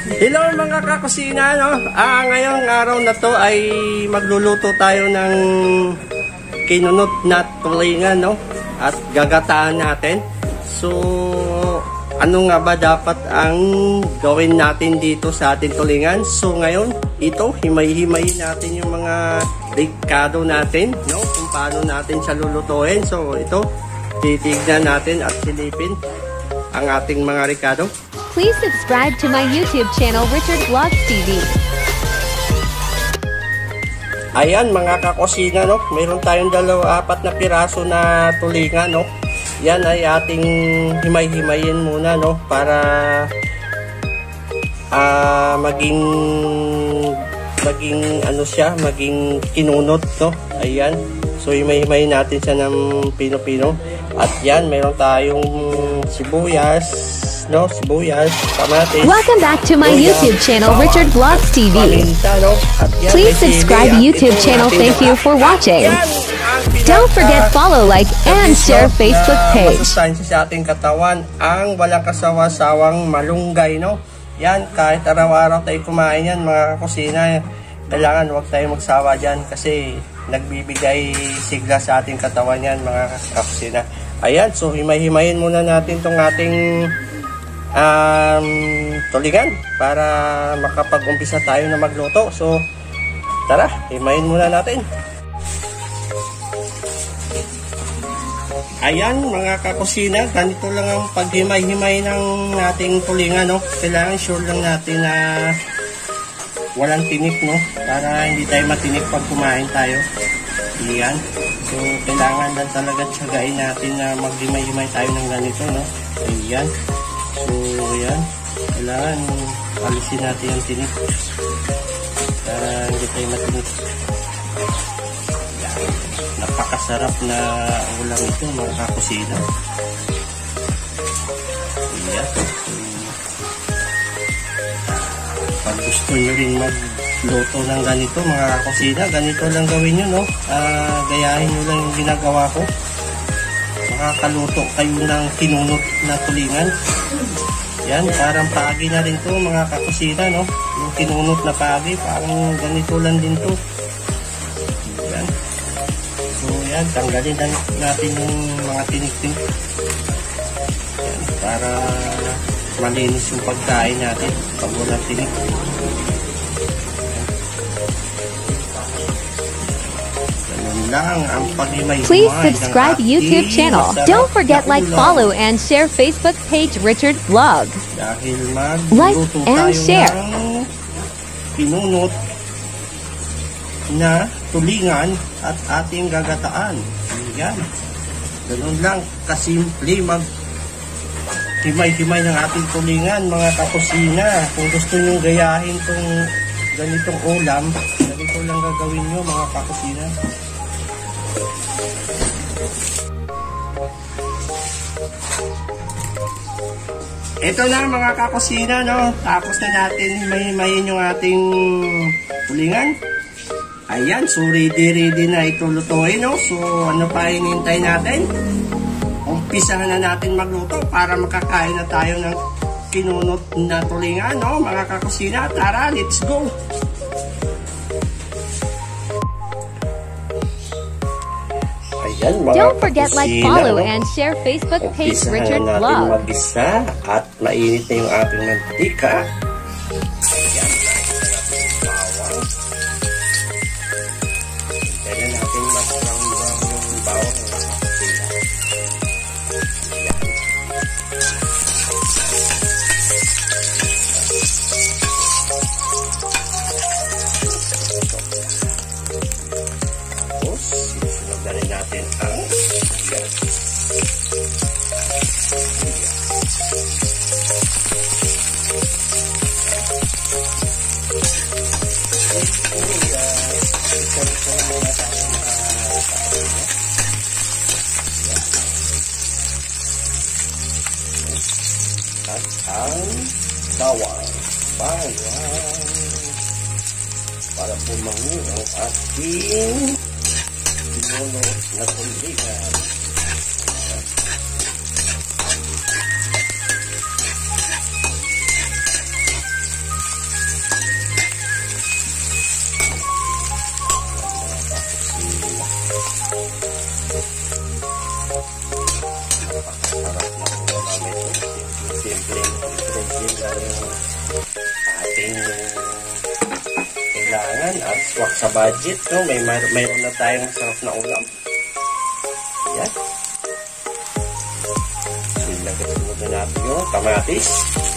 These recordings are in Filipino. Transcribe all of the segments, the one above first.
Hello mga kakusina, no? Ngayong araw na to ay magluluto tayo ng kinunot na tulingan, no? At gagataan natin. So, ano nga ba dapat ang gawin natin dito sa ating tulingan? So, ngayon, ito, himay-himayin natin yung mga ricado natin, no? Kung paano natin siya lulutuin. So, ito, titignan natin at silipin ang ating mga ricado. Please subscribe to my YouTube channel, Richard Vlogs TV. Ayan mga kakusina, no? Mayroon tayong 4 na piraso na tulingan, no? Yan ay ating himay-himayin muna, no? Para maging ano siya, maging kinunot, no? Ayan. So himay-himayin natin siya ng pino-pino. At yan, mayroon tayong sibuyas, no? Sibuyas, kamatis. Welcome back to my YouTube channel, Richard Vlogs TV. Please subscribe to YouTube channel. Thank you for watching. Don't forget follow, like, and share Facebook page. Masustansya sa ating katawan ang walang kasawa-sawang malunggay, no? Yan, kahit araw-araw tayo kumain yan, mga kusina, kailangan huwag tayo magsawa dyan kasi nagbibigay sigla sa ating katawan yan, mga kakusina. Ayan, so himay-himayin muna natin tong ating tulingan para makapag-umpisa tayo na magluto. So, tara, himayin muna natin. Ayan, mga kakusina, ganito lang ang paghimay-himay ng ating tulingan, no? Kailangan sure lang natin na walang tinik, no? Para hindi tayo matinik pag kumain tayo. Ayan. So, kailangan lang talaga tsagain natin na maghimay-himay tayo ng ganito, no? Ayan. So, ayan. Kailangan alisin natin yung tinik para hindi tayo matinik. Ayan. Napakasarap na ulam ito, mga kakusina. Ayan. Pag gusto nyo rin magluto ng ganito, mga kakusina, ganito lang gawin nyo, no? Gayahin nyo lang yung ginagawa ko. Makakaluto kayo ng kinunot na tulingan. Yan, parang paagi na rin to, mga kakusina, no? Yung kinunot na paagi, parang ganito lang din to. Yan. So, yan, tanggalin natin yung mga tinik-tinik. Yan, para malinis yung pagkain natin pag walang tinik. Please subscribe YouTube channel. Don't forget like, follow, and share Facebook page Richard Vlog. Like and share. Pinunot na tulingan at ating gagataan. Yan. Ganun lang kasimple himay-himay ng ating tulingan, mga kakusina. Kung gusto nyo gayahin tong ganitong ulam, ganito lang gagawin nyo, mga kakusina. Ito na mga kakusina, no? Tapos na natin himay-himayin yung ating tulingan. Ayan, so ready na ito lutuin, no? So ano pa hinihintay natin? Umpisahan na natin magluto para makakain na tayo ng kinunot na tulingan, no? Mga kakusina, tara, let's go! Ayan, don't forget like, follow, and share Facebook page Richard Vlog. Mag-isa at mainit na yung ating mantika. Ayan, bawang. Kailan natin mag-brown yung bawang. Natin ang at ang bawang para pumango ang ating kinunot na tulingan. kailangan at swak sa budget, no? Mayroon na tayong masarap na ulam. Yan. So, ilagay sunod na natin yung kamatis.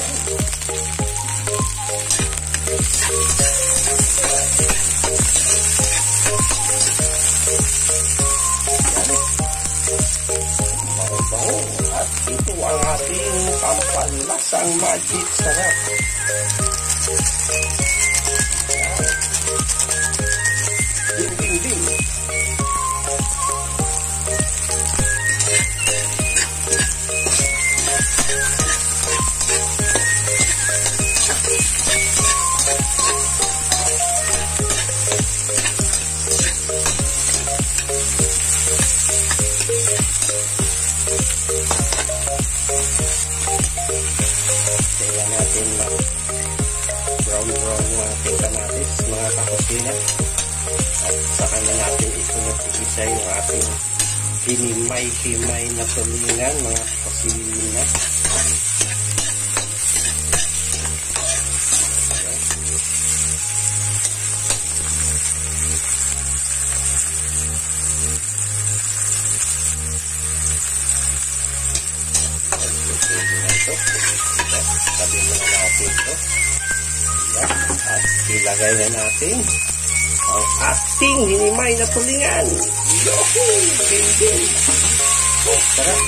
At ito ang ating pampalasang magic sarap. Ding ding ding. Brown yung ating kamatis, mga kakusina. At saka na natin isunod-isa yung ating hinimay-himay na tulingan, mga kakusina. Sabi mo na natin ito. At ilagay na natin ang ating hinimay na tulingan. Yahoo! Bing-bing! Oh, sarap!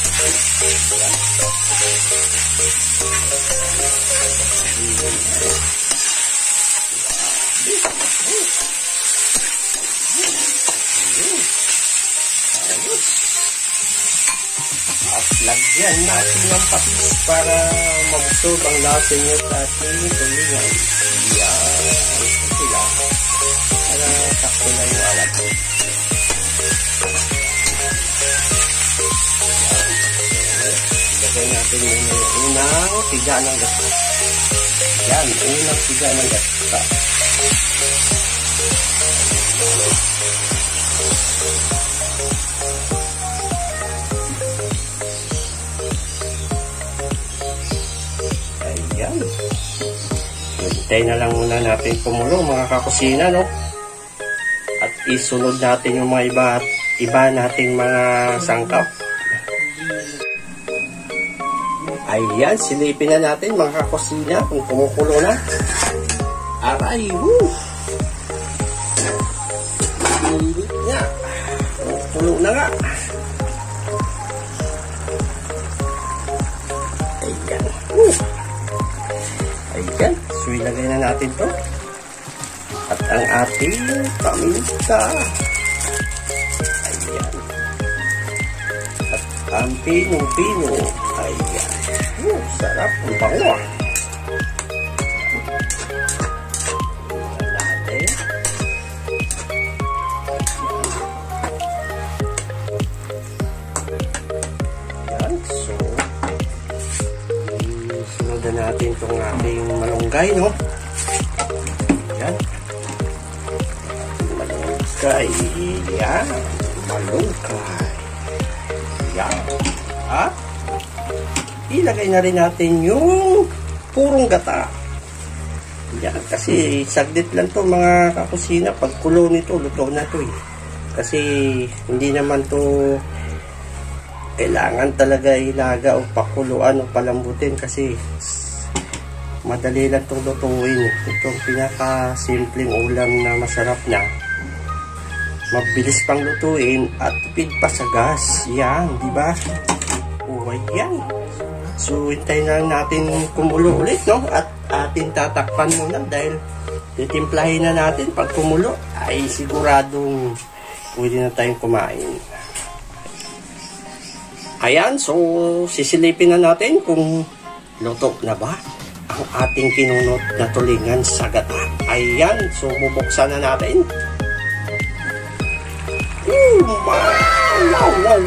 At lagyan natin ng patis para mabusog ang lasa niya sa ating tulingan. Yan. Sila. Para sakto na yung alat. Ilagay natin yung unang tiga ng gata. Yan. Unang tiga ng gata. Ayan. Hintay na lang muna natin kumulo, mga kakusina, no? At isunod natin yung mga iba nating mga sangkap. Ayan, silipin na natin, mga kakusina, kung kumukulo na. Aray, woo! Silipin niya. Kumukulo na nga. Ayan, woo! Ayan, so ilagay na natin to. At ang ating paminta. Ayan. At ang pinong-pino. Ayan. Sarap. Ang bango. Ayan natin. Ayan. So, sunod na natin itong ating malunggay, no? Ayan. Malunggay. Yan. Malunggay. Yan. At ilagay na rin natin yung purong gata. Yan. Kasi saglit lang to, mga kakusina. Pag kulo nito, luto na to eh. Kasi hindi naman to kailangan talaga ilaga o pakuluan o palambutin kasi madali lang itong lutuin. Itong pinaka-simpleng ulam na masarap na. Mabilis pang lutuin at tipid pa sa gas. Yan, di ba? O, ayan. So, hintayin na natin kumulo ulit, no? At atin tatakpan muna dahil titimplahin na natin. Pag kumulo, ay siguradong pwede na tayong kumain. Ayan, so sisilipin na natin kung luto na ba ang ating kinunot na tulingan sa gata. Ayan, so bubuksan na natin. Wow!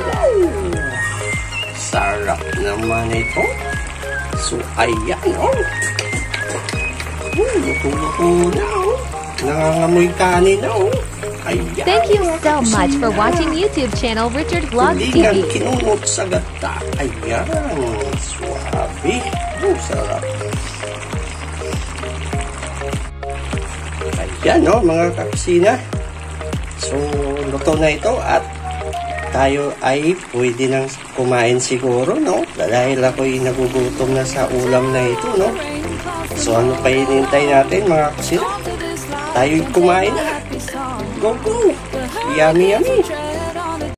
Sarap naman ito. So, ayan, oh. Luto-luto na, oh. Nangangamoy kanin na, oh. Ayan. Thank you so much for watching YouTube channel Richard Vlogs TV. Tulingan kinunot sa gata. Ayan. Swabe. Sarap. Yan, no, mga kakusina. So, luto na ito at tayo ay pwede nang kumain siguro, no? Dahil ako'y nagugutom na sa ulam na ito, no? So, ano pa hinihintay natin, mga kusina? Tayo'y kumain na. Go, go! Yummy, yummy!